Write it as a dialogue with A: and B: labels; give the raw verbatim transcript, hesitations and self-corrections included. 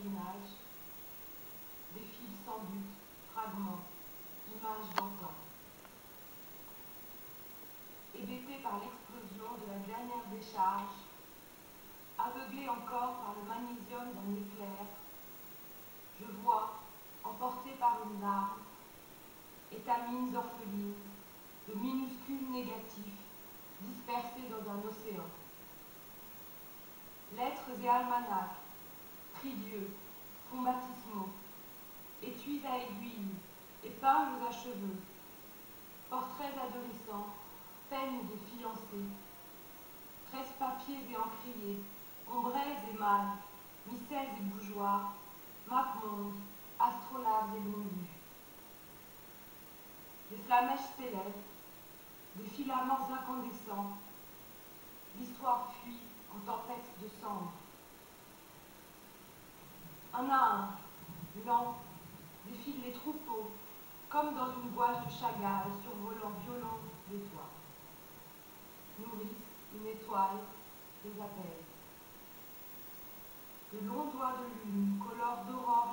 A: pèlerinage, défilent sans but, fragments, images d'antan. Hébété par l'explosion de la dernière décharge, aveuglé encore par le magnésium d'un éclair, je vois, emporté par une larme, étamines orphelines, de minuscules négatifs dispersés dans un océan. Lettres et almanachs, prie-dieu, fonds baptismaux, étuis à aiguilles, épingles à cheveux, portraits adolescents, peines de fiancés, presse-papiers et encriers, ombraises et mâles, micelles et bougeoirs, mapmondes, astrolabes et londus. Des flamèches s'élèvent, des filaments incandescents, l'histoire fuit en tempête de cendres. Un à un, lent, défilent les troupeaux, comme dans une gouache de Chagall survolant violon les toits. Nourrice, une étoile, les appelle. De longs doigts de lune colorent d'aurore